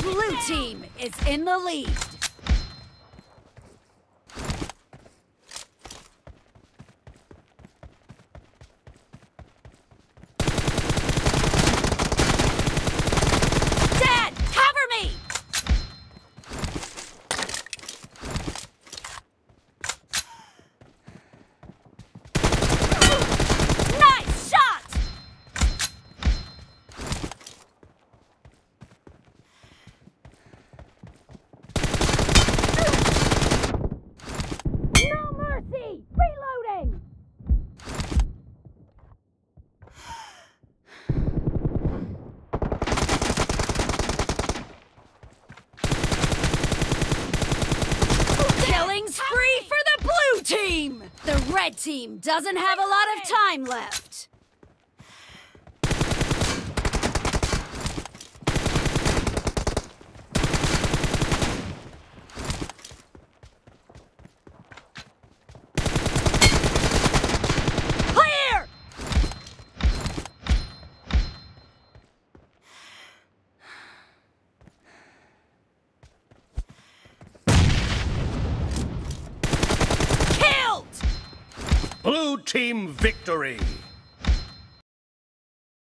Blue team is in the lead. Dad, cover me! Nice shot! No mercy! Reloading! Killing spree for the blue team! The red team doesn't have a lot of time left. Clear! Killed! Blue team victory!